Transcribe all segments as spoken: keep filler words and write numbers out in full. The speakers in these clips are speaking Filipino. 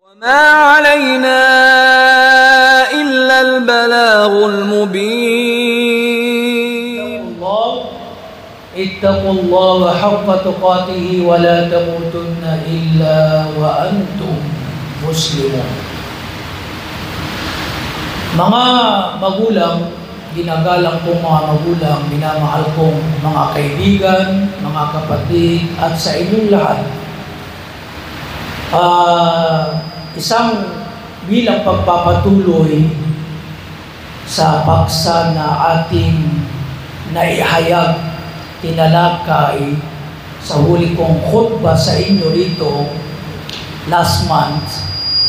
وما علينا إلا البلاغ المبين. اتقوا الله حق تقاته ولا تموتن إلا وأنتم مسلمون. Mga magulang, ginagalang kong mga magulang, minamahal kong mga kaibigan, mga kapatid, at sa inyong lahat, uh, isang bilang pagpapatuloy sa paksa na ating naihayag, tinalakay sa huli kong khutbah sa inyo rito last month,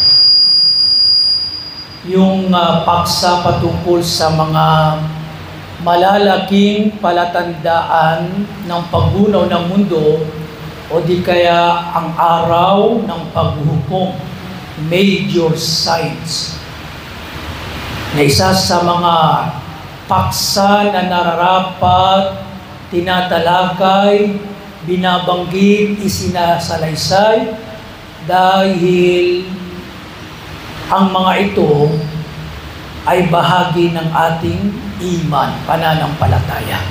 yung uh, paksa patungkol sa mga malalaking palatandaan ng paggunaw ng mundo o di kaya ang araw ng paghuhukom, major signs, na isa sa mga paksa na nararapat, tinatalakay, binabanggit, isinasalaysay dahil ang mga ito ay bahagi ng ating iman, pananampalataya.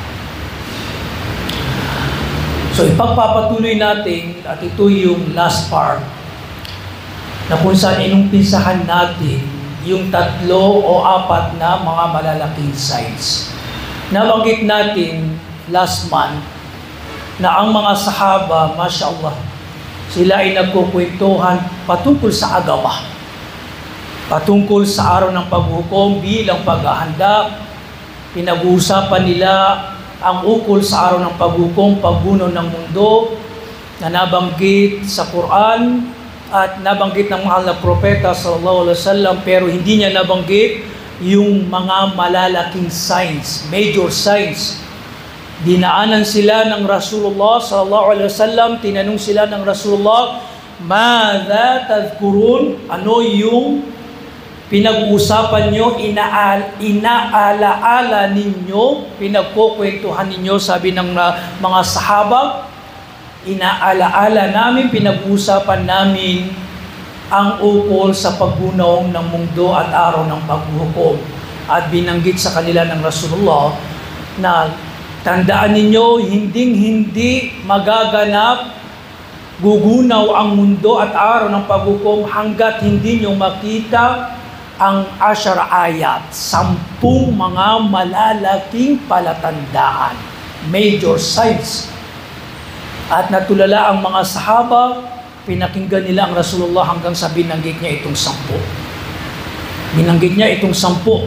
So ipagpapatuloy natin, at ito yung last part, na kung saan inumpisahan natin yung tatlo o apat na mga malalaking signs. Nabanggit natin last month na ang mga sahaba, mashallah, sila ay nagkukwentuhan patungkol sa agawa, patungkol sa araw ng paghukom bilang paghahanda. Pinag-uusapan nila ang ukol sa araw ng paghukom, paggunaw ng mundo, na nabanggit sa Quran at nabanggit ng mahal na propeta sallallahu alaihi wasallam, pero hindi niya nabanggit yung mga malalaking signs, major signs. Dinaanan sila ng Rasulullah sallallahu alaihi wasallam, tinanong sila ng Rasulullah, "Madha tadhkurun?" Ano yung pinag-uusapan nyo, inaal, inaalaala ninyo, pinagkukwentuhan ninyo, sabi ng uh, mga sahaba, inaalaala namin, pinag-uusapan namin ang ukol sa paggunaw ng mundo at araw ng paghuhukom. At binanggit sa kanila ng Rasulullah na tandaan ninyo, hinding-hindi magaganap, gugunaw ang mundo at araw ng paghukom hanggat hindi nyo makita ang ashar ayat, sampung mga malalaking palatandaan, major signs. At natulala ang mga sahaba, pinakinggan nila ang Rasulullah hanggang sa binanggit niya itong sampu. Binanggit niya itong sampu.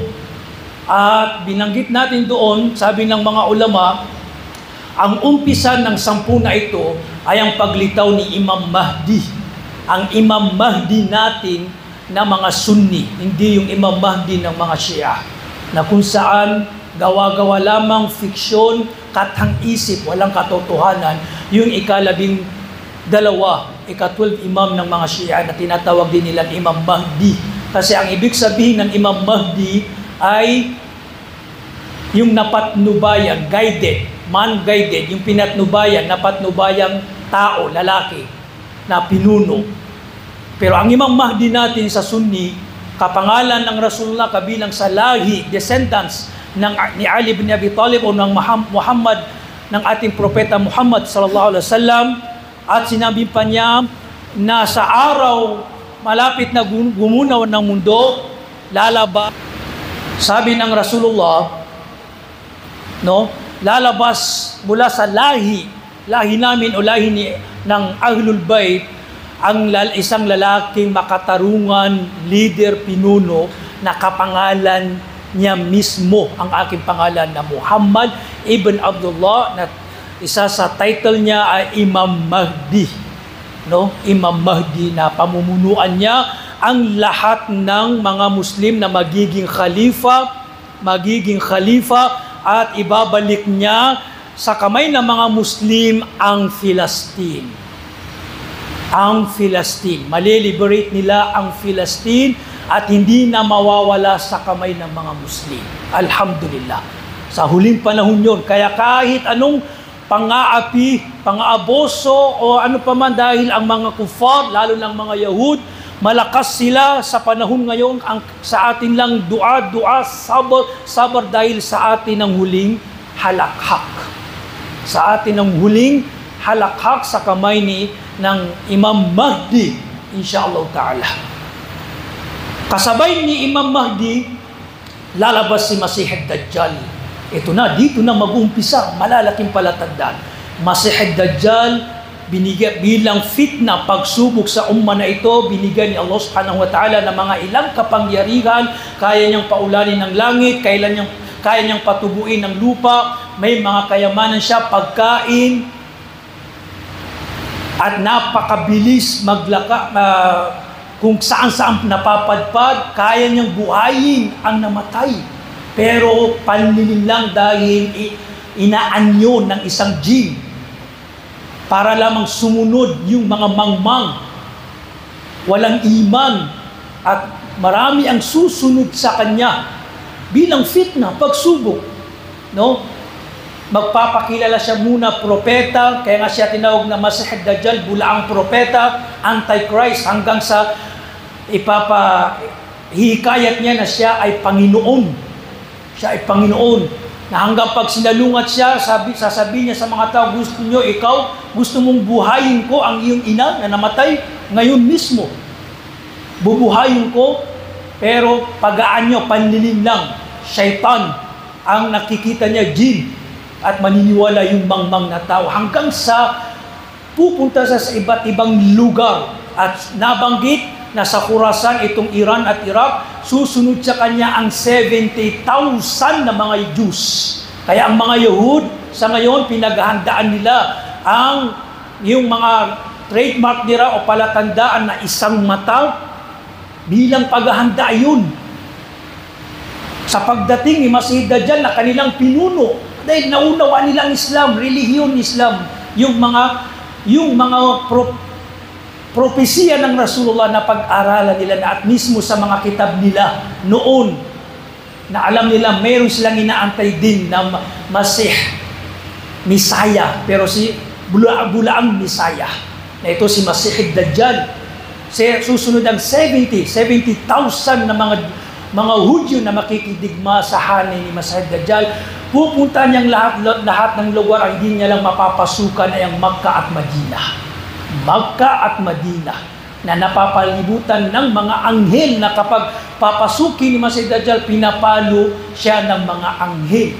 At binanggit natin doon, sabi ng mga ulama, ang umpisa ng sampu na ito ay ang paglitaw ni Imam Mahdi. Ang Imam Mahdi natin na mga Sunni, hindi yung Imam Mahdi ng mga Shia, na kung saan gawa-gawa lamang fiksyon, katang-isip, walang katotohanan, yung ikalabing dalawa, ika-twelve imam ng mga Shia na tinatawag din nilang Imam Mahdi. Kasi ang ibig sabihin ng Imam Mahdi ay yung napatnubayan, guided, man-guided, yung pinatnubayan, napatnubayang tao, lalaki, na pinuno. Pero ang Imam Mahdi natin sa Sunni, kapangalan ng Rasulullah kabilang sa lahi, descendants ng, ni Ali bin Abi Talib o ng Muhammad, ng ating propeta Muhammad sallallahu alaihi wasallam. At sinabi pa niya na sa araw malapit na gumunaw ng mundo, lalabas, sabi ng Rasulullah, no, lalabas mula sa lahi, lahi namin o lahi ni, ng Ahlul Bayt, ang lal, isang lalaking makatarungan, leader, pinuno, na kapangalan niya mismo, ang aking pangalan na Muhammad ibn Abdullah, na isa sa title niya ay Imam Mahdi. No? Imam Mahdi na pamumunuan niya ang lahat ng mga Muslim na magiging khalifa, magiging khalifa at ibabalik niya sa kamay ng mga Muslim ang Palestine. Ang Palestine. Maliliberate nila ang Palestine at hindi na mawawala sa kamay ng mga Muslim. Alhamdulillah. Sa huling panahon yun. Kaya kahit anong pang-aapi, pang-aaboso o ano pa man, dahil ang mga kufar, lalo ng mga Yahud, malakas sila sa panahon ngayon, ang, sa atin lang dua, dua, sabar, sabar dahil sa atin ang huling halakhak. Sa atin ang huling halakhak sa kamay ni ng Imam Mahdi, insyaAllah ta'ala. Kasabay ni Imam Mahdi, lalabas si Masih ad-Dajjal. Ito na, dito na mag-umpisa, malalaking palatandaan. Masih ad-Dajjal, binigyan bilang fitna, pagsubok sa umma na ito, binigyan ni Allah subhanahu wa ta'ala ng mga ilang kapangyarihan, kaya niyang paulanin ng langit, kaya niyang, kaya niyang patubuin ng lupa, may mga kayamanan siya, pagkain, at napakabilis maglaka, uh, kung saan-saan napapadpad, kaya niyang buhayin ang namatay. Pero panlilin lang dahil inaanyo ng isang jinn, para lamang sumunod yung mga mangmang, walang iman, at marami ang susunod sa kanya bilang fitna, pagsubok. No? Magpapakilala siya muna propeta, kaya nga siya tinawag na Masih ad-Dajjal, bulaang propeta, antichrist, hanggang sa ipapahikayat niya na siya ay Panginoon. Siya ay Panginoon. Na hanggang pag sinalungat siya, sabi, sasabihin niya sa mga tao, gusto niyo, ikaw, gusto mong buhayin ko ang iyong ina na namatay ngayon mismo. Bubuhayin ko, pero pagaan niyo, panlilim lang, syaitan, ang nakikita niya, jinn, at maniniwala yung mangmang na tao. Hanggang sa pupunta sa, sa iba't ibang lugar, at nabanggit na sa Khurasan, itong Iran at Iraq, susunod sa kanya ang seventy thousand na mga Jews. Kaya ang mga Yahud, sa ngayon, pinaghahandaan nila ang yung mga trademark nila o palatandaan na isang mata bilang paghahanda yun. Sa pagdating ni Masih ad-Dajjal na kanilang pinuno, dahil naunawa nila ang Islam, relihiyon Islam, yung mga, yung mga pro, propesiya ng Rasulullah na pag-aralan nila na at mismo sa mga kitab nila noon na alam nila mayroon silang inaantay din na Masih, Misaya, pero si bula-bulaang Misaya na ito si Masih ad-Dajjal. Susunod ang seventy thousand na mga mga Hudyo na makikidigma sa hanay ni Masih ad-Dajjal. Pupunta niyang lahat, lahat ng lugar, ang hindi niya lang mapapasukan ay ang Makkah at Madina. Makkah at Madina na napapalibutan ng mga anghel na kapag papasukin ni Masih ad-Dajjal, pinapalo siya ng mga anghel.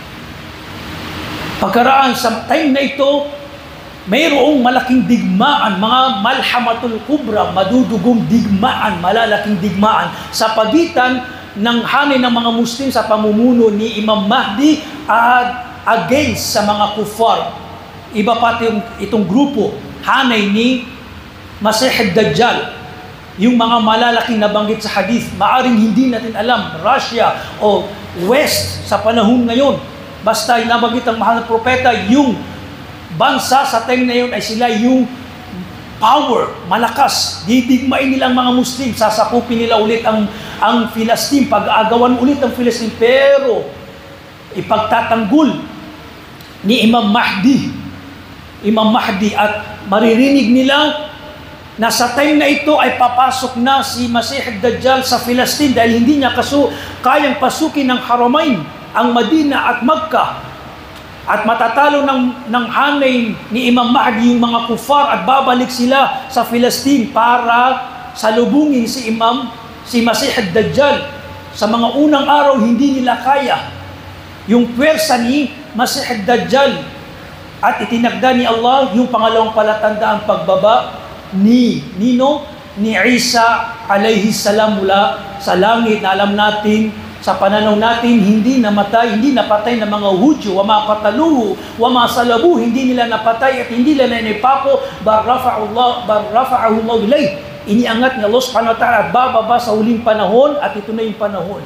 Pagkaraan sa time na ito, mayroong malaking digmaan, mga malhamatul kubra, madudugong digmaan, malalaking digmaan sa pagitan ng hanay ng mga Muslim sa pamumuno ni Imam Mahdi at against sa mga kuffar. Iba pati yung, itong grupo, hanay ni Masih ad-Dajjal. Yung mga malalaking nabanggit sa hadith, maaring hindi natin alam, Russia o West sa panahon ngayon. Basta nabanggit ang mahal na propeta, yung bansa sa time na yun ay sila yung power, malakas. Didigmain nila ang mga Muslim, sasakupin nila ulit ang ang Filistin, pag-aagawan ulit ang Filistin, pero ipagtatanggol ni Imam Mahdi, Imam Mahdi, at maririnig nila na sa time na ito ay papasok na si Masih ad-Dajjal sa Filistin dahil hindi niya kaso kayang pasukin ng Haramain, ang Madina at Makkah. At matatalo ng, ng hanay ni Imam Mahdi yung mga kufar at babalik sila sa Filistin para salubungin si Imam, si Masih ad-Dajjal. Sa mga unang araw, hindi nila kaya yung pwersa ni Masih ad-Dajjal. At itinagda ni Allah yung pangalawang palatandaan pagbaba ni Nino, ni Isa alayhi salam mula sa langit na alam natin, sa pananaw natin, hindi namatay, hindi napatay ng mga Hudyo, wa ma qataluhu, wa ma salabu, hindi nila napatay at hindi nila naipako, bar rafa'u Allah, bar rafa'ahu Allah ilayh. Iniangat ni Allah subhanahu wa ta'ala at bababa sa huling panahon, at ito na yung panahon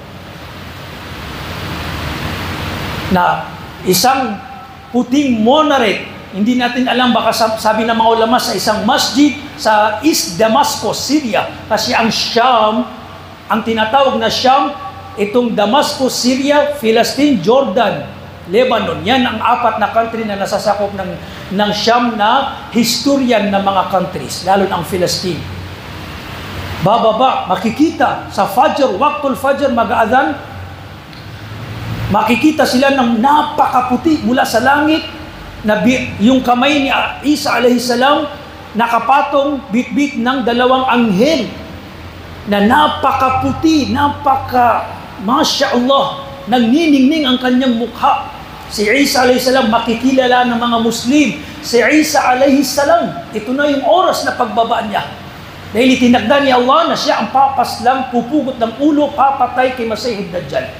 na isang puting minaret, hindi natin alam, baka sabi ng mga ulama sa isang masjid sa East Damascus, Syria, kasi ang Sham, ang tinatawag na Sham, itong Damascus, Syria, Palestine, Jordan, Lebanon, yan ang apat na country na nasasakop ng, ng Sham na historian ng mga countries, lalo na ang Palestine. bababa, makikita sa Fajr, Waqtul Fajr, mag-aadhan, makikita sila ng napakaputi mula sa langit, na yung kamay ni Isa alayhi salam nakapatong bit-bit ng dalawang anghel na napakaputi, napaka, Masya Allah, nagniningning ang kanyang mukha. Si Isa alayhi salam makikilala ng mga Muslim. Si Isa alayhi salam, ito na yung oras na pagbaba niya. Dahil itinagda ni Allah na siya ang papaslang, pupugot ng ulo, papatay kay Masihid Dajjal.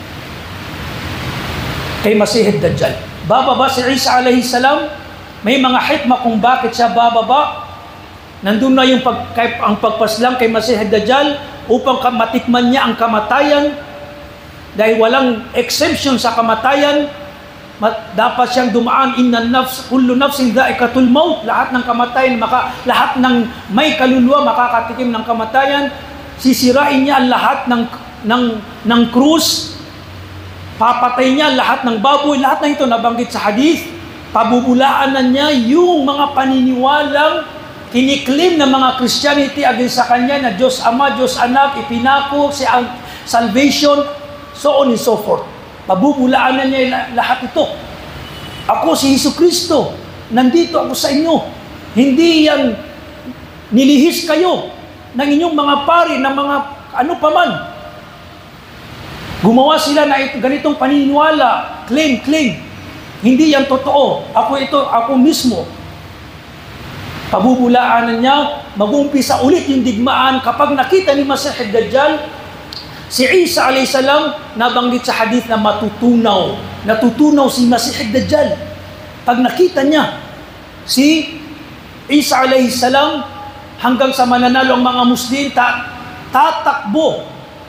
Kay Masihid Dajjal. Bababa si Isa alayhi salam, may mga hikmah kung bakit siya bababa. Nandun na yung pag, kay, ang pagpaslang kay Masihid Dajjal upang matikman niya ang kamatayan. Dahil walang exemption sa kamatayan, dapat siyang dumaan, inna nafs, kullu nafsin dha'iqatul maut, lahat ng kamatayan, maka, lahat ng may kaluluwa makakatikim ng kamatayan. Sisirain niya ang lahat ng, ng, ng krus, papatay niya lahat ng baboy, lahat ng ito nabanggit sa hadith. Pabubulaanan niya yung mga paniniwalang kiniklim ng mga Christianity against sa kanya na Diyos Ama, Diyos Anak, ipinako, si salvation, so on and so forth. Pabubulaanan niya lahat ito. Ako si Hesus Kristo, nandito ako sa inyo. Hindi yan nilihis kayo ng inyong mga pari, ng mga ano paman. Gumawa sila na ito, ganitong paniniwala, claim, claim. Hindi yan totoo. Ako ito, ako mismo. Pabubulaanan niya, mag-uumpisa ulit yung digmaan kapag nakita ni Masihid Dajjal, si Isa alayhi salam, nabanggit sa hadith na matutunaw. Natutunaw si Masihid Dajjal. Pag nakita niya si Isa alayhi salam, hanggang sa mananalo ang mga Muslim, ta tatakbo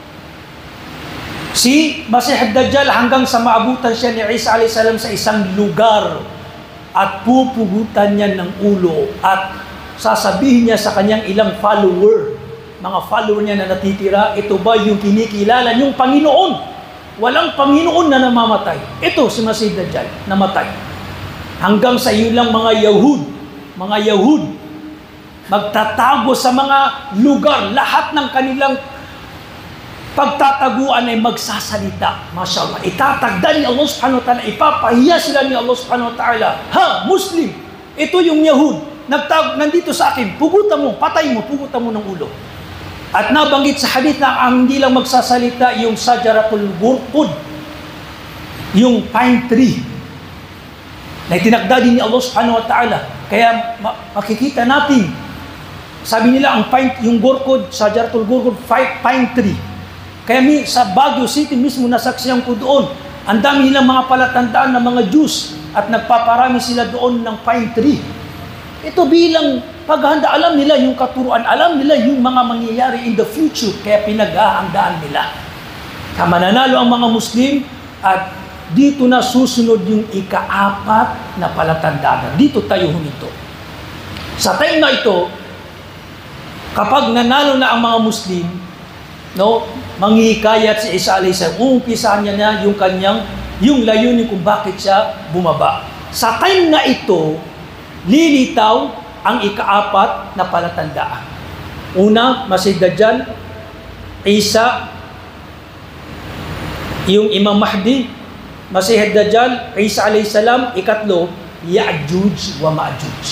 si Masihid Dajjal hanggang sa maabutan siya ni Isa alayhi salam sa isang lugar at pupugutan niya ng ulo at sasabihin niya sa kanyang ilang follower, mga follower niya na natitira, ito ba yung kinikilala niyong Panginoon? Walang Panginoon na namamatay. Ito si Masihid Dajjal, namatay. Hanggang sa ilang mga Yahud, mga Yahud, magtatago sa mga lugar, lahat ng kanilang pagtataguan ay magsasalita. Masya Allah. Itatagda ni Allah subhanahu wa ta'ala, ipapahiya sila ni Allah subhanahu wa ta'ala. Ha, Muslim, ito yung Yahud, nagtag, nandito sa akin, pugutan mo, patay mo, pugutan mo ng ulo. At nabanggit sa hadith na ang hindi lang magsasalita yung Sajaratul Burqud, yung pine tree, na itinagda din ni Allah subhanahu wa ta'ala. Kaya makikita natin, sabi nila ang pine, yung Burqud, Sajaratul Burqud, pine tree. Kaya mi, sa Baguio City mismo, nasaksiyan ko doon, ang dami nilang mga palatandaan ng mga Jews at nagpaparami sila doon ng pine tree. Ito bilang paghahanda, alam nila yung katuruan, alam nila yung mga mangyayari in the future, kaya pinaghahandaan nila. Kaya mananalo ang mga Muslim at dito na susunod yung ikaapat na palatandaan. Dito tayo huminto. Sa time na ito, kapag nanalo na ang mga Muslim, no, manghihikayat si Isa alayhi salam, uumpisahan niya na yung kanyang, yung layunin kung bakit siya bumaba. Sa time na ito, lilitaw ang ikaapat na palatandaan. Una, Masihid Dajjal, Isa, yung Imam Mahdi, Masihid Dajjal, Isa alayhi salam. Ikatlo, Ya'juj wa Ma'juj.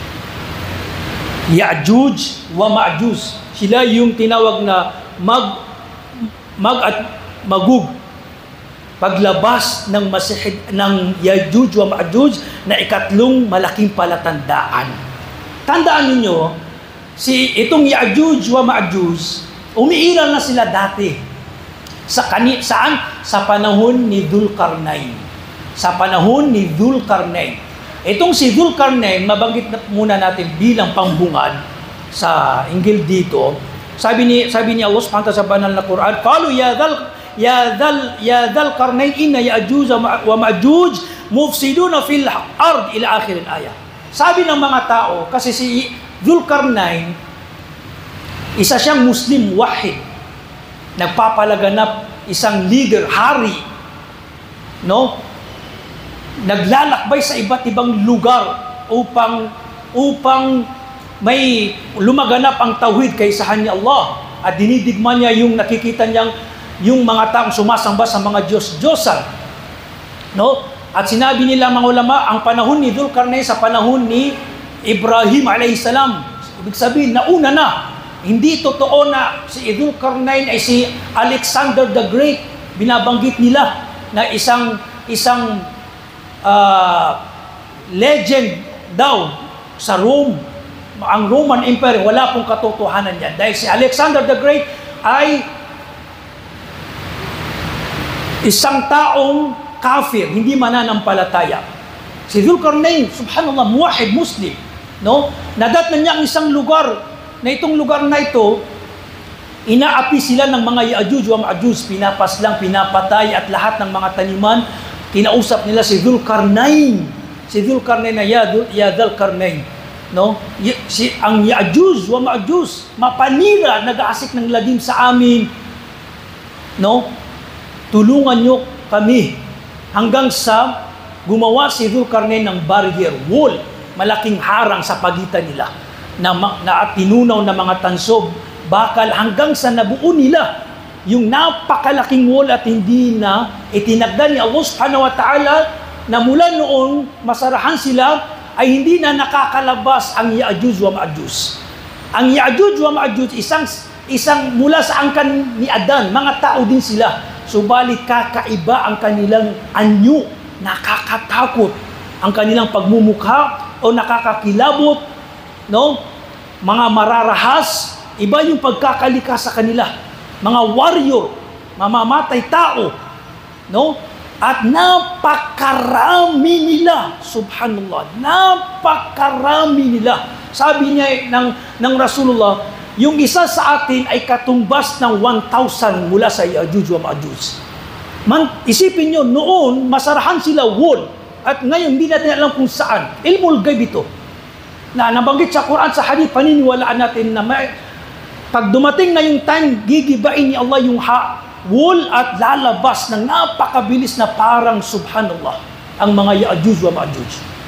Ya'juj wa Ma'juj. Sila yung tinawag na mag mag at magug, paglabas ng Masihid ng Ya'juj wa Ma'juj na ikatlong malaking palatandaan. Tandaan niyo, si itong Ya'juj wa Ma'juj, umiiral na sila dati. Sa kani saan? Sa panahon ni Dzulqarnain. Sa panahon ni Dzulqarnain. Itong si Dzulqarnain, mabanggit na muna natin bilang pangbungad sa inggil dito. Sabi ni sabi ni Allah subhanahu wa ta'ala sa banal na Quran, "Qalu ya dzal ya dzal ya dzal qarnain inna ya'juj wa ma'juj mufsiduna fil ard" ila akhir al-ayah. Sabi ng mga tao, kasi si Dzulqarnain, isa siyang Muslim wahid, nagpapalaganap, isang leader, hari, no? Naglalakbay sa iba't ibang lugar upang upang may lumaganap ang tauhid kaysahan ni Allah at dinidigma niya yung nakikita niyang yung mga taong sumasamba sa mga Diyos-Diyosan. No? At sinabi nila mga ulama, ang panahon ni Dzulkarnain sa panahon ni Ibrahim alayhi salam. Ibig sabihin, nauna na. Hindi totoo na si Dzulkarnain ay si Alexander the Great. Binabanggit nila na isang isang uh, legend daw sa Rome. Ang Roman Empire, wala pong katotohanan yan. Dahil si Alexander the Great ay isang taong kafir, hindi mananampalataya. Si Dzulkarnain, subhanallah, muwahid Muslim. No? Nadatnan niya ang isang lugar, na itong lugar na ito, inaapi sila ng mga Ya'juj wa Ma'juj, pinapaslang, pinapatay, at lahat ng mga taniman, kinausap nila si Dzulkarnain. Si Dzulkarnain na ya Dzulkarnain. No? Y- si, ang Ya'juj wa Ma'juj, mapanira, nag-aasik ng lagim sa amin. No? Tulungan nyo kami. Hanggang sa gumawa si Dzulkarnain ng barrier, wall, malaking harang sa pagitan nila, na, na tinunaw na mga tansob, bakal, hanggang sa nabuo nila yung napakalaking wall at hindi na itinagda ni Allah subhanahu wa ta'ala na mula noon masarahan sila ay hindi na nakakalabas ang Ya'juj wa Ma'juj. Ang Ya'juj wa Ma'juj, isang, isang mula sa angkan ni Adan, mga tao din sila. Subalit kakaiba ang kanilang anyo, nakakatakot ang kanilang pagmumukha o nakakakilabot, no? Mga mararahas, iba yung pagkakalikas sa kanila. Mga warrior, mamamatay tao, no? At napakarami nila, subhanallah, napakarami nila. Sabi niya ng, ng Rasulullah, yung isa sa atin ay katumbas ng one thousand mula sa Ya'juj wa Ma'juj. Man, isipin nyo, noon, masarahan sila wall. At ngayon, hindi natin alam kung saan. Ilmul ghaib ito. Na nabanggit sa Quran, sa hadith, paniniwalaan natin na may, pag dumating na yung time, gigibain ni Allah yung ha, wall at lalabas ng napakabilis na parang subhanallah ang mga Ya'juj wa Ma'juj.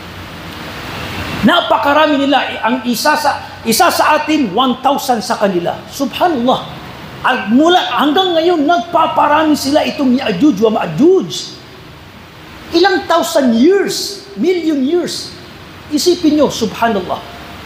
Napakarami nila. Ang isa sa isa sa atin, one thousand sa kanila. Subhanallah. At mula hanggang ngayon, nagpaparami sila itong Ya'juj wa Ma'juj. Ilang thousand years, million years. Isipin nyo, subhanallah.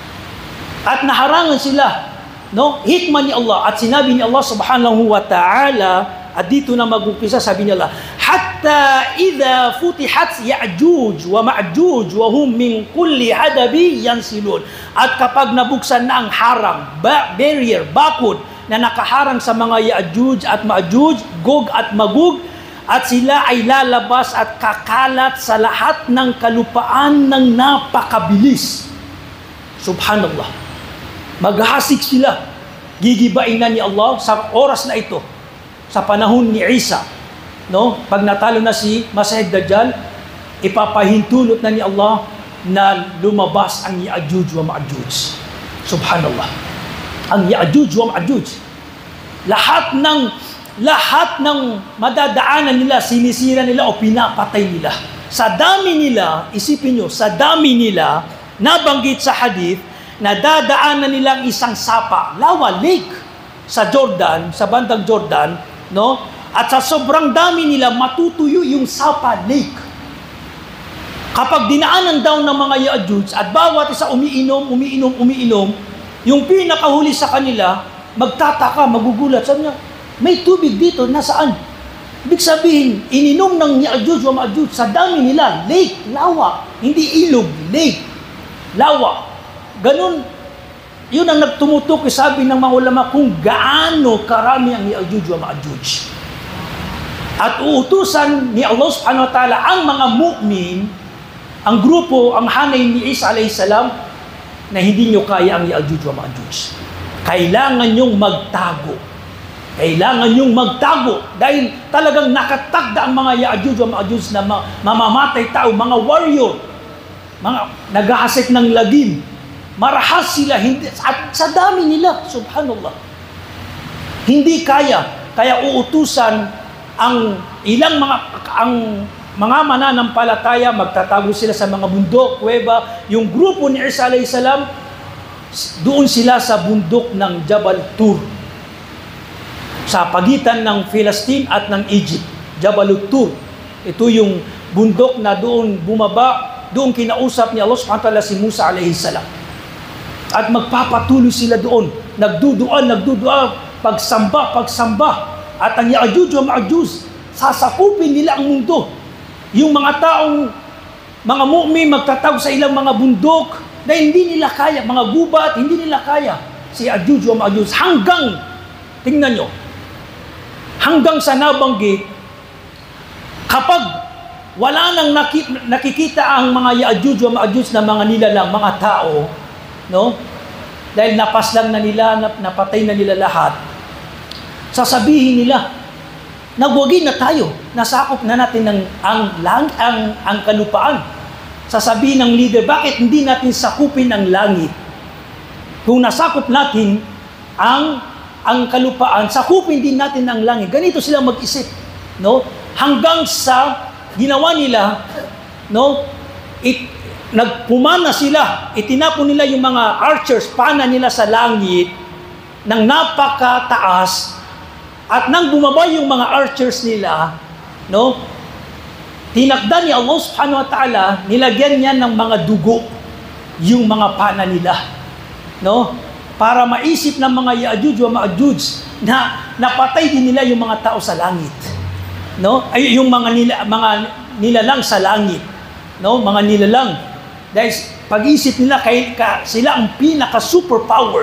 At naharangan sila, no? Hikmah ni Allah. At sinabi ni Allah subhanahu wa ta'ala, at dito na mag-umpisa, sabi nila, hatta idha futihat Ya'juj wa Ma'juj wa hum min kulli hadabi yansilun. At kapag nabuksan na ang harang, ba- barrier, bakod, na nakaharang sa mga Ya'juj at Ma'juj, Gog at Magog, at sila ay lalabas at kakalat sa lahat ng kalupaan ng napakabilis. Subhanallah. Maghahasik sila. Gigibain na ni Allah sa oras na ito. Sa panahon ni Isa, no? Pag natalo na si Masih Dajjal, ipapahintulot na ni Allah na lumabas ang Ya'juj wa Ma'juj. Subhanallah. Ang Ya'juj wa Ma'juj. Lahat ng lahat ng madadaanan nila, sinisira nila o pinapatay nila. Sa dami nila, isipin nyo, sa dami nila, nabanggit sa hadith, na dadaanan nilang isang sapa, Lawa Lake, sa Jordan, sa bandang Jordan, no? At sa sobrang dami nila, matutuyo yung Sapa Lake. Kapag dinaanan daw ng mga Ya'juj at bawat isa umiinom, umiinom, umiinom, yung pinakahuli sa kanila, magtataka, magugulat. Sabi niya, may tubig dito, nasaan? Ibig sabihin, ininom ng Ya'juj wa Ma'juj sa dami nila, lake, lawa. Hindi ilog, lake, lawa. Ganun, yun ang nagtumutok, sabi ng mga ulama, kung gaano karami ang Ya'juj wa Ma'juj. At uutusan ni Allah subhanahu wa ta'ala ang mga mu'min, ang grupo, ang hanay ni Isa alayhi salam, na hindi nyo kaya ang Ya'juj wa Ma'juj. Kailangan nyong magtago. Kailangan nyong magtago. Dahil talagang nakatagda ang mga Ya'juj wa Ma'juj na mamamatay tao, mga warrior, mga nag-aasik ng lagim. Marahas sila, hindi, at sa dami nila, subhanallah. Hindi kaya, kaya uutusan ang ilang mga, ang mga mananampalataya, magtatago sila sa mga bundok, kuweba. Yung grupo ni Isa alayhi salam, Doon sila sa bundok ng Jabal Tur, sa pagitan ng Palestine at ng Egypt. Jabal Tur, ito yung bundok na doon bumaba, doon kinausap ni Allah subhanahu wa ta'ala si Musa alayhi salam. At magpapatuloy sila doon, nagduduan, nagduduan, pagsamba, pagsamba. At ang Ya'juj wa Ma'juj, sasakupin nila ang mundo. Yung mga taong, mga mu'min, magtatawag sa ilang mga bundok na hindi nila kaya, mga gubat, hindi nila kaya. Si Ya'juj wa Ma'juj hanggang, tingnan nyo, hanggang sa nabanggit, kapag wala nang nakikita ang mga Ya'juj wa Ma'juj na mga nilalang, mga tao, no? Dahil napaslang na nila, napatay na nila lahat, sasabihin nila, nagwagi na tayo, nasakop na natin ng, ang, lang, ang, ang kalupaan. Sasabihin ng leader, bakit hindi natin sakupin ang langit? Kung nasakop natin ang, ang kalupaan, sakupin din natin ang langit. Ganito sila mag-isip, no? Hanggang sa ginawa nila, no? It, nagpumana sila, itinapon nila yung mga archers, pana nila sa langit ng napakataas, at nang bumaba yung mga archers nila, no? Tinakda ni Allah subhanahu wa ta'ala, nilagyan niya ng mga dugo yung mga pana nila, no? Para maisip ng mga Ya'juj wa Ma'juj na napatay din nila yung mga tao sa langit, no? Ay yung mga nila, mga nilalang sa langit, no? Mga nilalang. Dahil pag-isip nila, kay, ka, sila ang pinaka-superpower,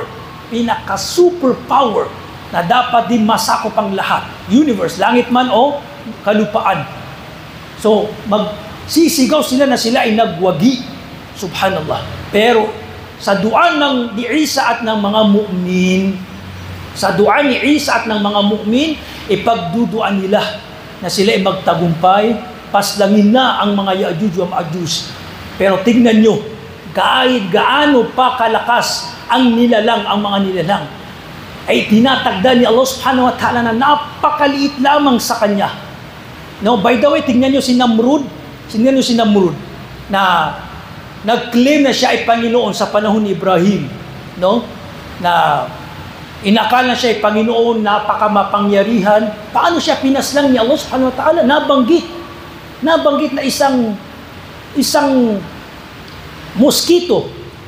pinaka-superpower na dapat din masakop ang lahat. Universe, langit man o kalupaan. So, magsisigaw sila na sila ay nagwagi. Subhanallah. Pero, sa dua ng ni Isa at ng mga mu'min, sa dua ni Isa at ng mga mu'min, ipagduduan nila na sila ay magtagumpay, paslangin na ang mga Ya'juj wa Ma'juj. Pero tingnan nyo, kahit gaano pa kalakas ang nilalang, ang mga nilalang, ay tinatagda ni Allah subhanahu wa ta'ala na napakaliit lamang sa kanya. No, by the way, tingnan nyo si Namrud, tingnan nyo si Namrud, na nag-claim na siya ay Panginoon sa panahon ni Ibrahim, no? Na inakala na siya ay Panginoon, napakamapangyarihan. Paano siya pinaslang ni Allah subhanahu wa ta'ala? Nabanggit, nabanggit na isang isang mosquito,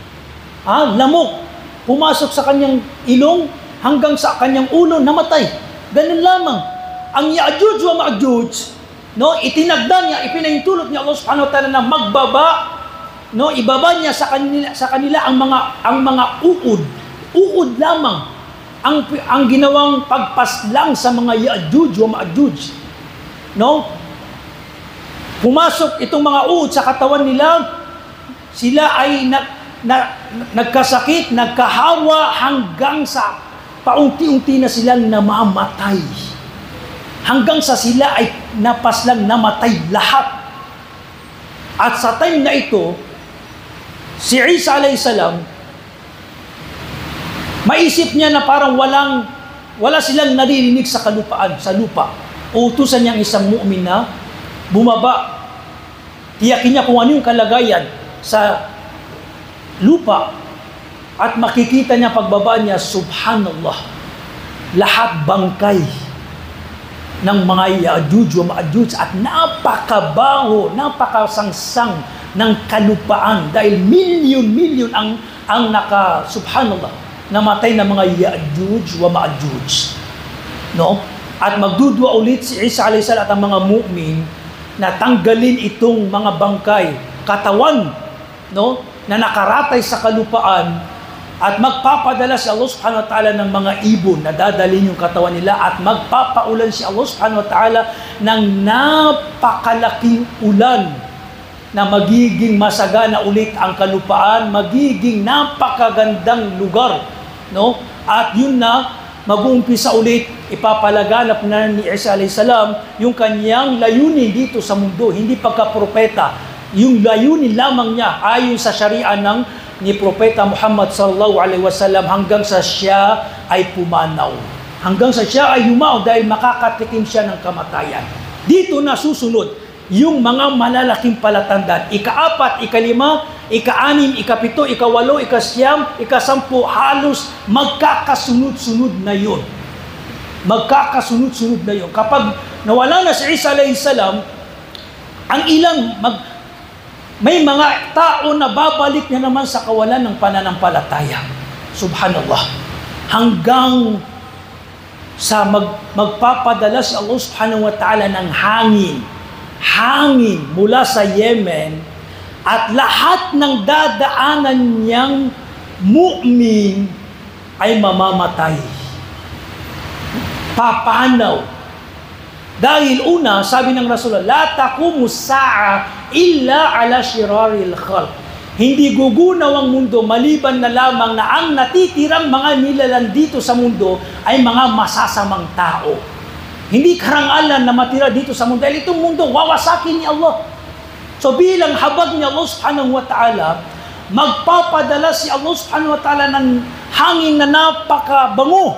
ah, lamok, pumasok sa kanyang ilong hanggang sa kanyang ulo, namatay. Ganun lamang. Ang Ya'juj wa Ma'juj, no, itinagda niya, ipinahintulot niya Allah subhanahu wa ta'ala na magbaba, no, ibaba niya sa kanila, sa kanila ang mga ang mga uod, uod lamang ang ang ginawang pagpaslang sa mga Ya'juj wa Ma'juj, no? Pumasok itong mga uod sa katawan nila, sila ay na, na, nagkasakit, nagkahawa hanggang sa paunti-unti na silang namamatay. Hanggang sa sila ay napaslang namatay lahat. At sa time na ito, si Isa alayhi salam, maisip niya na parang walang, wala silang naririnig sa kalupaan, sa lupa. Utusan niyang isang mu'min na bumaba, tiyakin niya kung ano yung kalagayan sa lupa, at makikita niya pagbaba niya, subhanallah, lahat bangkay ng mga Ya'juj wa Ma'juj at napakabaho, napakasangsang ng kalupaan dahil milyon-milyon ang ang naka, subhanallah, namatay na mga Ya'juj wa Ma'juj, no? At magdudua ulit si Isa alayhi salam at ang mga mu'min na tanggalin itong mga bangkay, katawan, no, na nakaratay sa kalupaan, at magpapadala si Allah subhanahu wa ta'ala ng mga ibon na dadalhin yung katawan nila, at magpapaulan si Allah subhanahu wa ta'ala ng napakalaking ulan na magiging masagana ulit ang kalupaan, magiging napakagandang lugar, no? At yun na, mag-uumpisa ulit, ipapalaganap na ni Isa alayhi salam yung kanyang layunin dito sa mundo, hindi pagka-propeta. Yung layunin lamang niya ayon sa sharia ng ni Propeta Muhammad sallallahu alaihi wasallam hanggang sa siya ay pumanaw. Hanggang sa siya ay yumao dahil makakatikim siya ng kamatayan. Dito na susunod yung mga malalaking palatandaan. Ikaapat, ikalima, ika-anim, ika-pito, ika-walo, ika-siyam, ika-sampu, halos magkakasunod-sunod na yun. Magkakasunod-sunod na yun. Kapag nawala na si Isa alayhi salam, ang ilang mag, may mga tao na babalik na naman sa kawalan ng pananampalataya. Subhanallah. Hanggang sa mag, magpapadala si Allah subhanahu wa ta'ala ng hangin. Hangin mula sa Yemen at lahat ng dadaanan niyang mu'min ay mamamatay. Papanaw. Dahil una, sabi ng Rasulullah, la taqumu sa'a illa ala shiraril khalq. Hindi gugunaw ang mundo maliban na lamang na ang natitirang mga nilalang dito sa mundo ay mga masasamang tao. Hindi karangalan na matira dito sa mundo. Dahil itong mundo, wawasakin ni Allah. So bilang habag ni Allah subhanahu wa ta'ala, magpapadala si Allah subhanahu wa ta'ala ng hangin na napakabango.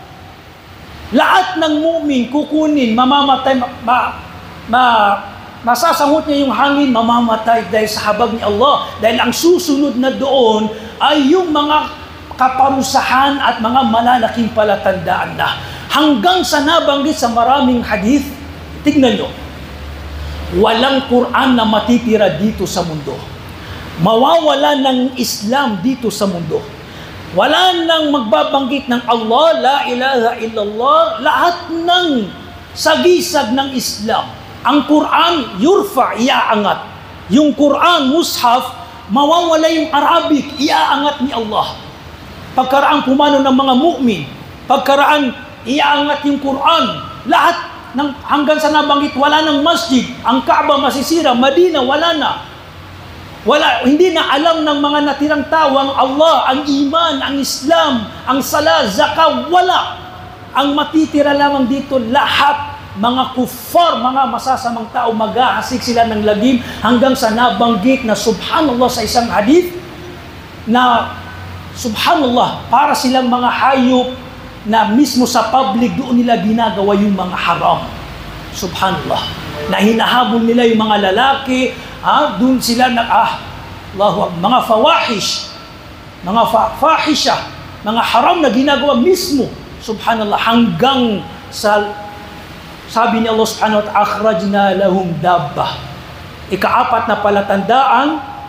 Lahat ng mu'min kukunin, mamamatay, ma, ma, ma masasangot niya yung hangin, mamamatay dahil sa habag ni Allah. Dahil ang susunod na doon ay yung mga kaparusahan at mga malalaking palatandaan na. Hanggang sa nabanggit sa maraming hadith, tignan nyo, walang Quran na matitira dito sa mundo. Mawawala ng Islam dito sa mundo. Wala nang magbabanggit ng Allah, la ilaha illallah, lahat ng sagisag ng Islam. Ang Quran, yurfa, iaangat. Yung Quran, mushaf, mawawala yung Arabic, iaangat ni Allah. Pagkaraan pumano ng mga mu'min, pagkaraan iaangat yung Quran, lahat ng, hanggang sa nabanggit, wala ng masjid, ang Kaaba masisira, Madina, wala na. Wala, hindi na alam ng mga natirang tao ang Allah, ang iman, ang Islam, ang sala, zakah, wala. Ang matitira lamang dito, lahat mga kuffar, mga masasamang tao, maghahasik sila ng lagim hanggang sa nabanggit na subhanallah sa isang hadith na subhanallah, para silang mga hayop na mismo sa public doon nila ginagawa yung mga haram. Subhanallah. Na hinahabol nila yung mga lalaki, ah, doon sila na, ah, Allahu Akbar, mga fawahish, mga fa fahisha, mga haram na ginagawa mismo. Subhanallah, hanggang sa sabi ni Allah subhanahu wa ta'ala, akhrajna lahum dabbah. Ikaapat na palatandaan,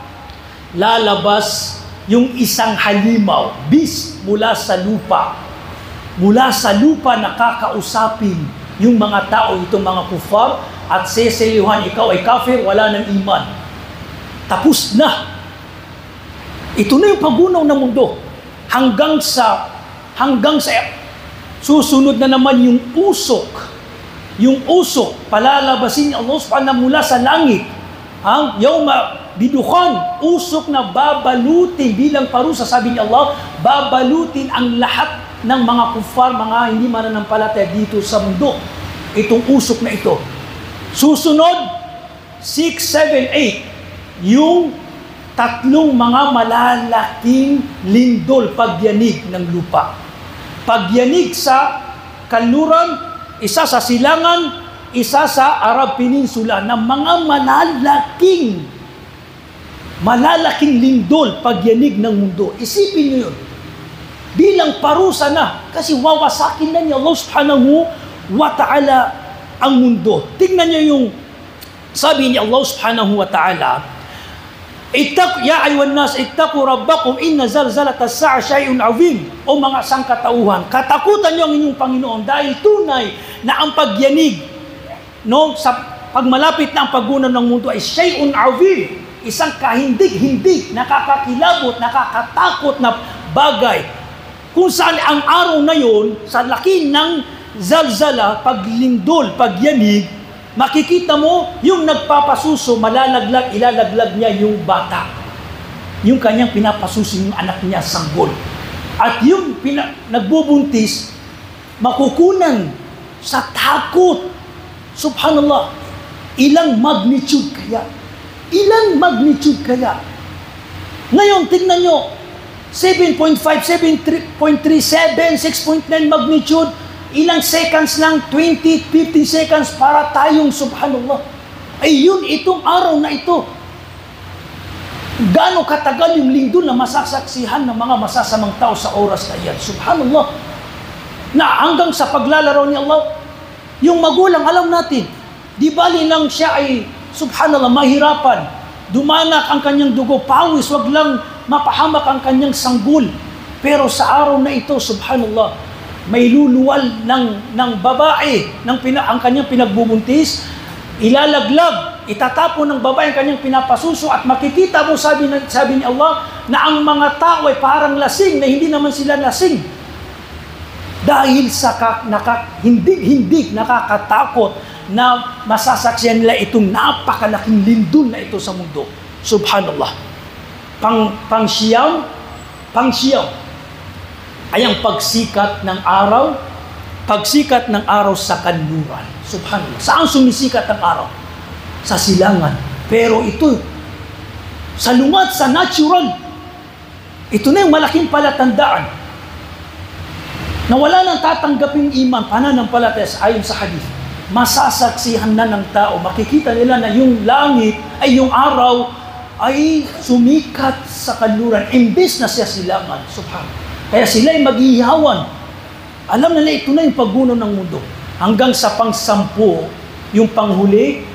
lalabas yung isang halimaw, bis mula sa lupa. Mula sa lupa nakakausapin yung mga tao, itong mga kufar, at seselyuhan, ikaw ay kafir, wala ng iman. Tapos na. Ito na yung pagunaw ng mundo. Hanggang sa, hanggang sa, susunod na naman yung usok. Yung usok, palalabasin ni Allah subhanahu mula sa langit. Ang yawma bidukhan, usok na babalutin bilang parusa, sabi ni Allah, babalutin ang lahat ng mga kufar, mga hindi mananampalataya dito sa mundo. Itong usok na ito. Susunod, six, seven, eight, yung tatlong mga malalaking lindol, pagyanig ng lupa. Pagyanig sa kanluran, isa sa silangan, isa sa Arab Peninsula, na mga malalaking, malalaking lindol, pagyanig ng mundo. Isipin niyo yun. Bilang parusa na, kasi wawasakin na ni Allah subhanahu wa ta'ala ang mundo. Tingnan niyo yung sabi ni Allah subhanahu wa ta'ala, Ittaqu ya ayyuhan nas ittaqu rabbakum inna zalzalata as-sa'a shay'un 'azim. O mga sangkatauhan, katakutan niyo ang inyong Panginoon dahil tunay na ang pagyanig no sa pagmalapit na ang paggunaw ng mundo ay shay'un 'azim, isang kahindig-hindig, nakakakilabot, nakakatakot na bagay. Kung saan ang araw na yon, sa laki ng zalzala, paglindol, pagyanig, makikita mo, yung nagpapasuso, malalaglag, ilalaglag niya yung bata. Yung kanyang pinapasuso, yung anak niya, sanggol. At yung pina, nagbubuntis, makukunan sa takot. Subhanallah. Ilang magnitude kaya? Ilang magnitude kaya? Ngayon, tignan nyo, seven point five, seven point three seven, six point nine magnitude, ilang seconds lang, twenty, fifteen seconds para tayong subhanallah. Ay yun, itong araw na ito. Gaano katagal yung linggo na masasaksihan ng mga masasamang tao sa oras na iyan. Subhanallah. Na hanggang sa paglalaro ni Allah, yung magulang, alam natin, di bali lang siya ay, subhanallah, mahirapan. Dumanak ang kanyang dugo, pawis, wag lang mapahamak ang kanyang sanggol. Pero sa araw na ito, subhanallah, may luluwal ng, ng babae, ng pina, ang kanyang pinagbubuntis, ilalaglag, itatapon ng babae ang kanyang pinapasuso at makikita mo, sabi, na, sabi ni Allah, na ang mga tao ay parang lasing, na hindi naman sila lasing. Dahil sa ka, naka, hindig-hindig, nakakatakot na masasaksihan nila itong napakalaking lindol na ito sa mundo. Subhanallah. Pang, pang siyam, pang siyam, ay ang pagsikat ng araw, pagsikat ng araw sa kanluran. Subhanallah. Saan sumisikat ang araw? Sa silangan. Pero ito, sa lungat, sa natural, ito na yung malaking palatandaan na wala nang tatanggaping iman, pananampalataya ayon sa hadith. Masasaksihan na ng tao, makikita nila na yung langit ay yung araw ay sumikat sa kanluran, imbes na siya silangan. Subhanallah. Kaya sila ay maghihiyawan. Alam na na ito na yung paggunaw ng mundo. Hanggang sa pang-sampu, yung panghuli,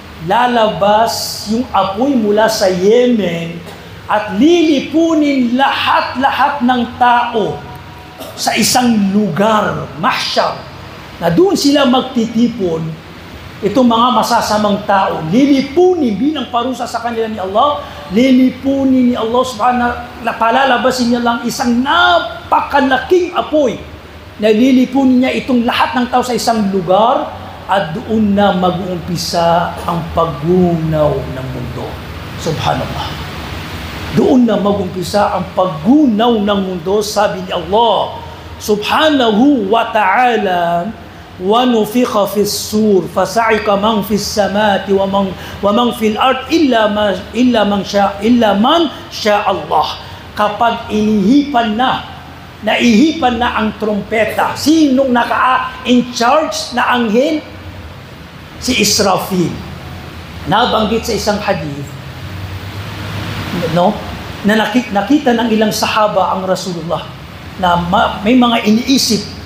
lalabas yung apoy mula sa Yemen at lilipunin lahat-lahat ng tao sa isang lugar, mahsyar, na doon sila magtitipon. Itong mga masasamang tao, lilipunin bilang parusa sa kanila ni Allah, lilipunin ni Allah subhanahu, palalabasin niya lang isang napakalaking apoy na lilipunin niya itong lahat ng tao sa isang lugar at doon na mag-uumpisa ang paggunaw ng mundo. Subhanallah. Doon na mag-umpisa ang paggunaw ng mundo, sabi ni Allah subhanahu wa ta'ala, وَنُفِخَ فِي السُّورِ فَصَعِقَ مَنْ فِي السَّمَاءِ وَمَنْ وَمَنْ فِي الْأَرْضِ إِلَّا مَنْ إِلَّا مَنْ شَاءَ إِلَّا مَنْ شَاءَ اللَّهُ. Kapag inihipan na, naihipan na ang trompeta, sinong naka-in charge na anghel? Si Israfil. Nabanggit sa isang hadith, no, na nakita, nakita ng ilang sahaba ang Rasulullah na ma, may mga iniisip,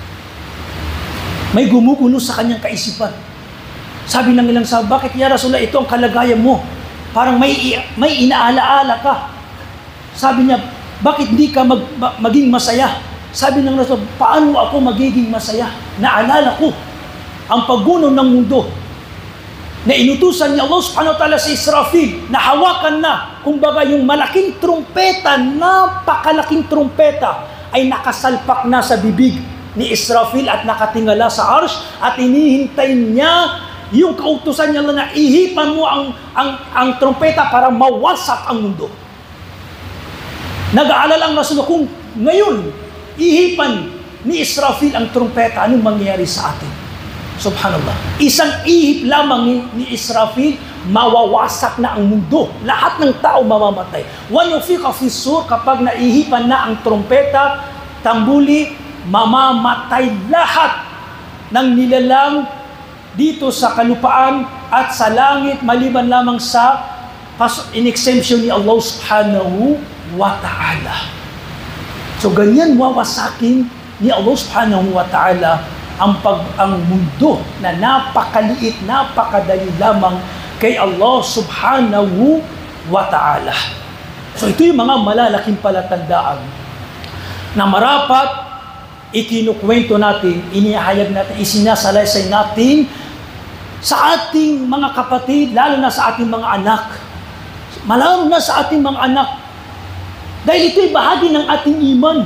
may gumugulo sa kanyang kaisipan. Sabi ng ilang sahaba, bakit ya Rasulullah, ito ang kalagayan mo? Parang may, may inaalaala ka. Sabi niya, bakit hindi ka mag, maging masaya? Sabi ng Rasul, paano ako magiging masaya? Naalala ko ang paggunaw ng mundo na inutusan ni Allah subhanahu wa ta'ala si Israfil na hawakan na, kumbaga yung malaking trumpeta, napakalaking trumpeta ay nakasalpak na sa bibig ni Israfil at nakatingala sa arsh at inihintay niya yung kautusan niya na ihipan mo ang, ang, ang trumpeta para mawasak ang mundo. Nag-aalala ang Rasulullah kung ngayon ihipan ni Israfil ang trumpeta, anong mangyayari sa atin? Subhanallah. Isang ihip lamang ni, ni Israfil, mawawasak na ang mundo. Lahat ng tao mamamatay. وَنُفِخَ فِي السُّورِ, kapag naihipan na ang trumpeta, tambuli, mamamatay lahat ng nilalang dito sa kalupaan at sa langit, maliban lamang sa in-exemption ni Allah subhanahu wa ta'ala. So ganyan wawasakin ni Allah subhanahu wa ta'ala ang pag ang mundo na napakaliit, napakadali lamang kay Allah subhanahu wa ta'ala. So ito yung mga malalaking palatandaan na marapat ikinukwento natin, inihayag natin, isinasalaysay natin sa ating mga kapatid, lalo na sa ating mga anak. Malaro na sa ating mga anak. Dahil ito'y bahagi ng ating iman.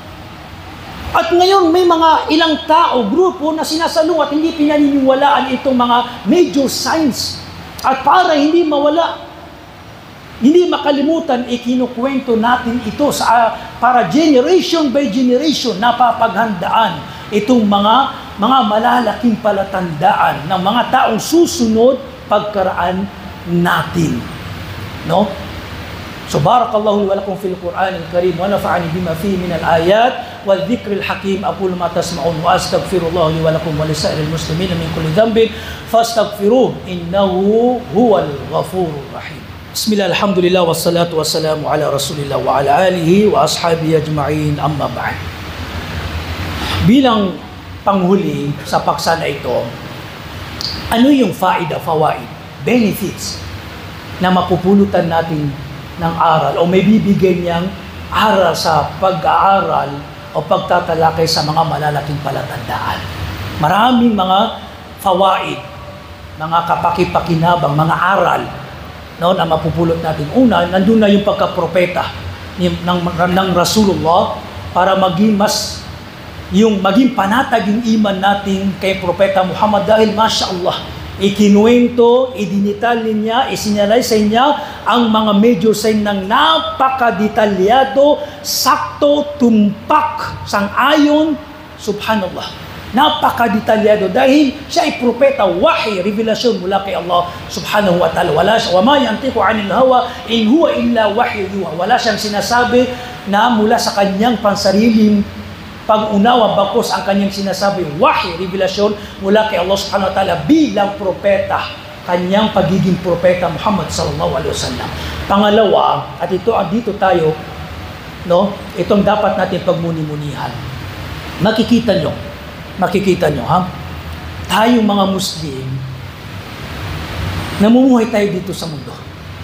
At ngayon may mga ilang tao, grupo na sinasalungat, hindi pinaniniwalaan itong mga major signs. At para hindi mawala, hindi makalimutan, ikinukwento natin ito sa, para generation by generation napapaghandaan itong mga mga malalaking palatandaan ng mga taong susunod pagkaraan natin. No? So barakallahu li wa lakum fil Qur'an al-Karim wa nafa'ani bima fihi min al-ayat wal dhikril hakim. Aqulu ma tasma'un wa astaghfirullah li wa lakum wa li sa'iril muslimin min kulli dhanbin fastaghfiruhu innahu huwal ghafurur rahim. Bismillah, alhamdulillah, wassalatu wassalamu ala rasulillah wa ala alihi wa ashabihi ajma'in, amma ba'd. Bilang panghuli sa paksa na ito, ano yung faida, fawaid, benefits na mapupulutan natin ng aral o may bibigay niyang aral sa pag-aaral o pagtatalakay sa mga malalaking palatandaan? Maraming mga fawaid, mga kapakipakinabang, mga aral no, na mapupulot natin. Una, nandun na yung pagkapropeta ng, ng, ng Rasulullah para maging mas, yung maging panatag yung iman natin kay Propeta Muhammad dahil Masya Allah, ikinuwento, idinitalin niya, isinalay sa niya ang mga major sign ng napakadetalyado, sakto, tumpak, sang-ayon, subhanallah. Napakadetalyado dahil siya ay propeta, wahi, revelasyon mula kay Allah subhanahu wa ta'ala. Wala siya, wama yantiqu anil hawa in huwa illa wahyu yuha. Wala siyang sinasabi na mula sa kanyang pansariling pag-unawa, bakos ang kanyang sinasabi, wahi, revelasyon mula kay Allah subhanahu wa ta'ala bilang propeta, kanyang pagiging propeta Muhammad sallallahu alaihi wasallam. Pangalawa, at ito, dito tayo, no, itong dapat natin pagmuni-munihan. Makikita nyo, makikita nyo, ha? Tayong mga Muslim, namumuhay tayo dito sa mundo.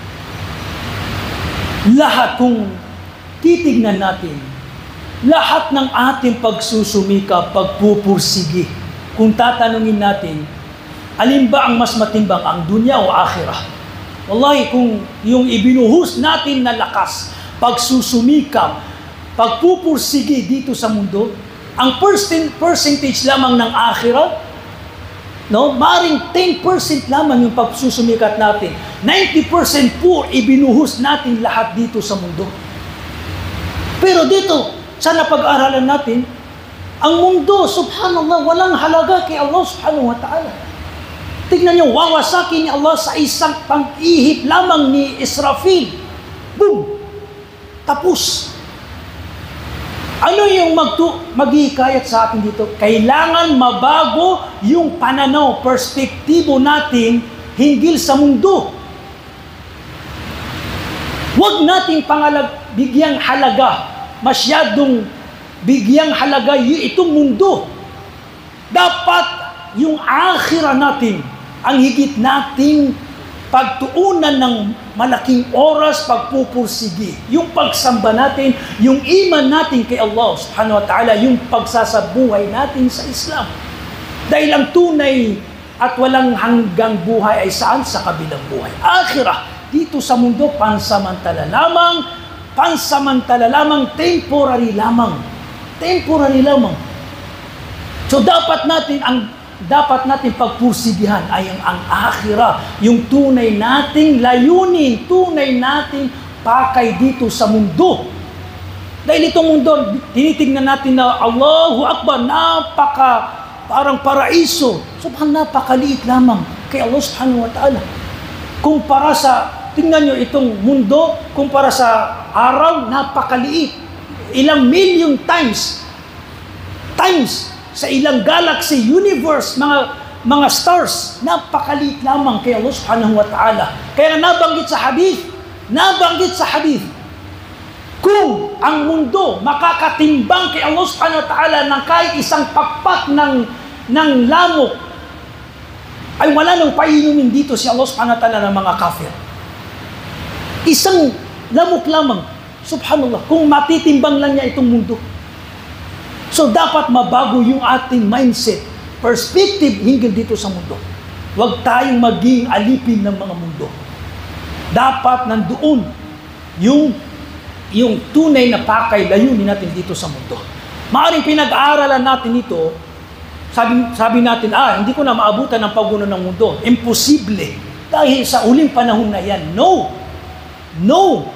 Lahat, kung titignan natin, lahat ng ating pagsusumika, pagpupursigi, kung tatanungin natin, alin ba ang mas matimbang, ang dunya o akhirah? Wallahi, kung yung ibinuhos natin na lakas, pagsusumika, pagpupursigi dito sa mundo, ang percentage lamang ng akhirah, no, maring ten percent lamang yung pagsusumikat natin. ninety percent po ibinuhos natin lahat dito sa mundo. Pero dito, sa napag-aralan natin, ang mundo, subhanallah, walang halaga kay Allah subhanahu wa ta'ala. Tignan niyo, wawasaki ni Allah sa isang pang-ihip lamang ni Israfil. Boom! Tapos. Ano yung magtu maghihikayat sa atin dito? Kailangan mabago yung pananaw, perspektibo natin hinggil sa mundo. Huwag nating pangalag, bigyang halaga, masyadong bigyang halaga itong mundo. Dapat yung akhira natin, ang higit nating pagtuunan ng malaking oras, pagpupursigi, yung pagsamba natin, yung iman natin kay Allah subhanahu wa ta'ala, yung pagsasabuhay natin sa Islam. Dahil ang tunay at walang hanggang buhay ay saan? Sa kabilang buhay. Akhirah, dito sa mundo, pansamantala lamang, pansamantala lamang, temporary lamang. Temporary lamang. So dapat natin ang dapat natin pagpursigihan ay ang, ang akhirah, yung tunay nating layunin, tunay nating pakay dito sa mundo. Dahil itong mundo, tinitingnan natin na Allahu Akbar, napaka, parang paraiso. Subhan, napakaliit lamang kay Allah subhanahu wa ta'ala. Kumpara sa, tingnan nyo itong mundo, kumpara sa araw, napakaliit. Ilang million times, times, sa ilang galaxy, universe, mga mga stars, napakaliit lamang kay Allah subhanahu wa ta'ala. Kaya nabanggit sa hadith, nabanggit sa hadith, kung ang mundo makakatimbang kay Allah subhanahu wa ta'ala ng kahit isang pakpak ng, ng lamok, ay wala nang painumin dito si Allah subhanahu wa ta'ala ng mga kafir. Isang lamok lamang, subhanallah, kung matitimbang lang niya itong mundo. So dapat mabago yung ating mindset, perspective hinggil dito sa mundo. Huwag tayong maging alipin ng mga mundo. Dapat nandoon yung, yung tunay na pakay, layunin natin dito sa mundo. Maaring pinag-aaralan natin ito, sabi, sabi natin, ah, hindi ko na maabutan ng pagguno ng mundo. Imposible. Dahil sa uling panahon na yan. No! No!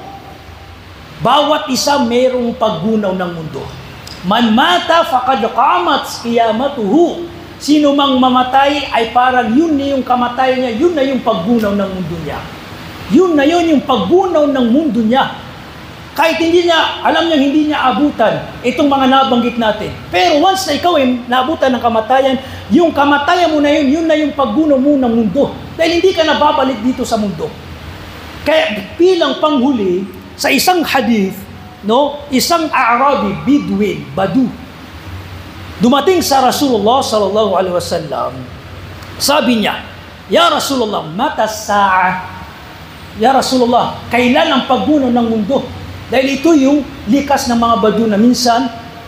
Bawat isa mayroong paggunaw ng mundo. Man mata faqad qamat qiyamatuhu. Sino mang mamatay ay parang yun na yung kamatayan niya, yun na yung paggunaw ng mundo niya. Yun na yun yung paggunaw ng mundo niya. Kahit hindi niya, alam niya hindi niya abutan itong mga nabanggit natin. Pero once na ikaw ay naabutan ng kamatayan, yung kamatayan mo na yun, yun na yung paggunaw mo ng mundo. Dahil hindi ka nababalik dito sa mundo. Kaya bilang panghuli, sa isang hadith, no, isang Arabi, Bedouin, Badu, dumating sa Rasulullah sallallahu alaihi wasallam. Sabi niya, "Ya Rasulullah, mata sa'a?" Ya Rasulullah, kailan ang pagbuno ng mundo? Dahil ito yung likas ng mga Badu na minsan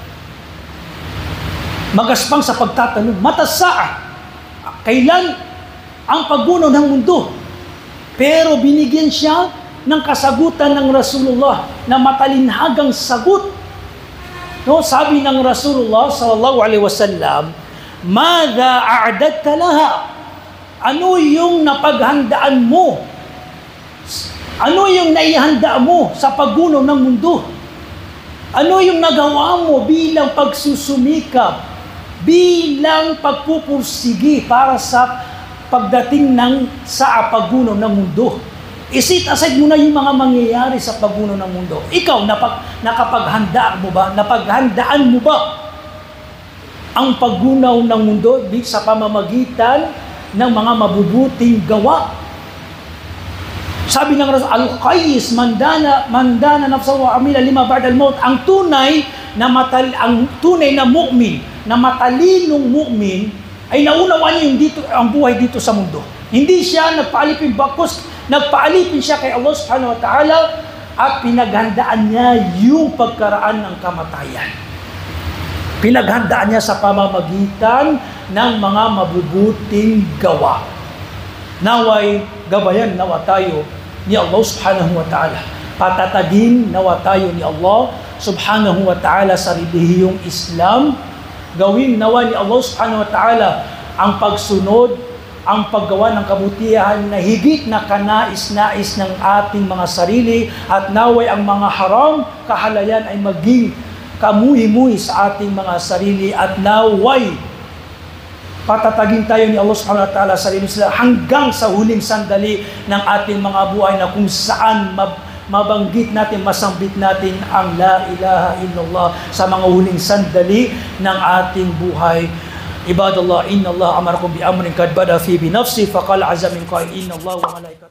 magaspang sa pagtatanong, mata sa'a? Kailan ang pagbuno ng mundo? Pero binigyan siya ng kasagutan ng Rasulullah na matalinhagang sagot. No, sabi ng Rasulullah sallallahu alaihi wasallam, "Madha a'dadta laha?" Ano yung napaghandaan mo? Ano yung naihanda mo sa paggunaw ng mundo? Ano yung nagawa mo bilang pagsusumikap, bilang pagpupursigi para sa pagdating ng sa paggunaw ng mundo? Isit aside mo na yung mga mangyayari sa paggunaw ng mundo. Ikaw, napag, nakapaghandaan mo ba? Napaghandaan mo ba ang paggunaw ng mundo sa pamamagitan ng mga mabubuting gawa? Sabi ng Rasul, al-Qais mandana mandana nafsahu wa amila lima ba'da al-maut. Ang tunay na matal ang tunay na mu'min, na matalinong mu'min ay naunawaan niya yung dito ang buhay dito sa mundo. Hindi siya nagpaalipin bakos, nagpaalipin siya kay Allah subhanahu wa ta'ala at pinaghandaan niya yung pagkaraan ng kamatayan. Pinaghandaan niya sa pamamagitan ng mga mabubuting gawa. Naway gabayan nawa tayo ni Allah subhanahu wa ta'ala. Patatagin nawa tayo ni Allah subhanahu wa ta'ala sa relihiyong Islam. Gawin nawa ni Allah subhanahu wa ta'ala ang pagsunod, ang paggawa ng kabutihan na higit na kanais-nais ng ating mga sarili, at naway ang mga haram, kahalayan ay maging kamuhi-muhi sa ating mga sarili, at naway patatagin tayo ni Allah subhanahu wa ta'ala sa sarili sila hanggang sa huling sandali ng ating mga buhay, na kung saan mab- mabanggit natin, masambit natin ang la ilaha illallah sa mga huling sandali ng ating buhay. Ibadallah, inna Allah amarakum bi amrin kad bada fi bi nafsi faqala azza min qail inna Allah wa malaikatahu